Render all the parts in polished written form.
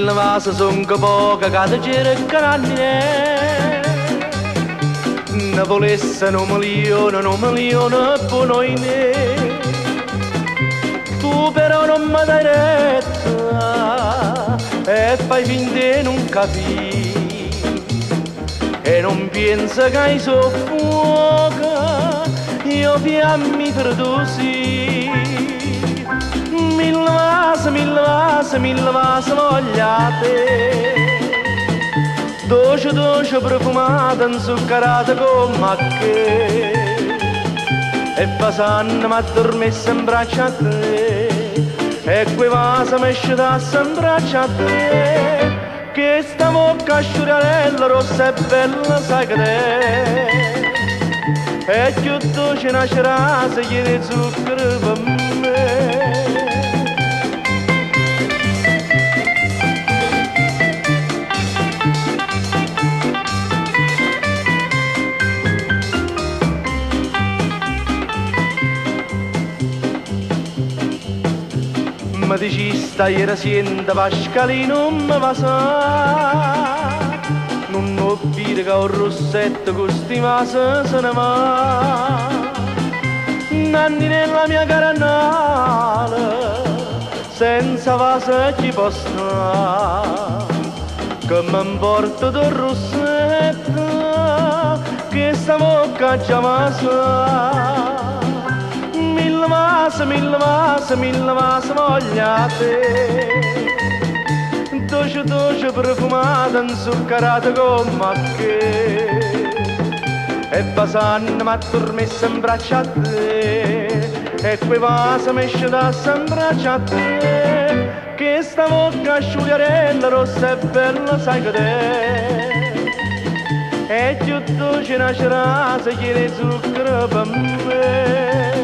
mille vase son che poca che ti cercano ne volesse un milione per noi ne. Tu però non mi dai retta e fai finta di non capire e non pensa che hai soffuoca io fiammi per tu sì. Mille vasi vogliate dolce profumata inzuccherata come che e passando mi addormessa in braccio a te e quei vasi mi scedasse in braccio a te che sta bocca asciurarella rossa e bella sai che te e più dolce nascerà se chiede zucchero per me. Mi dici stai siente Pascalino non mi va sa non ho dire che un rossetto con sti vasi se ne va nanni nella mia caranale senza vasi chi può stare che mi importa del rossetto che sta bocca già mi sa. Mille vasi vogliate dolce profumata inzuccherata come che e passando mi addormessa in braccio a te e quei vasi mi scedasse in braccio a te che sta bocca asciugarella rossa e bella sai che te e più dolce nascerà se chiede zucchero per me.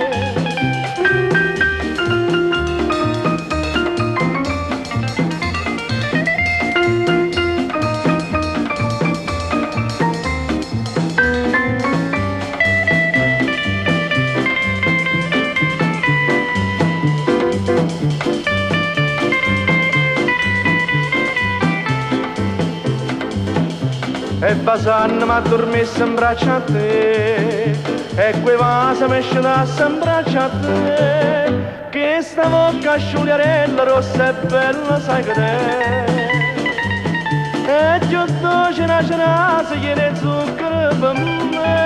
E passando mi addormessa in braccio a te e quei vasi mi scedasse in braccio a te che sta bocca asciugarella rossa e bella sai che te e giusto dolce nascerà se chiede zucchero per me.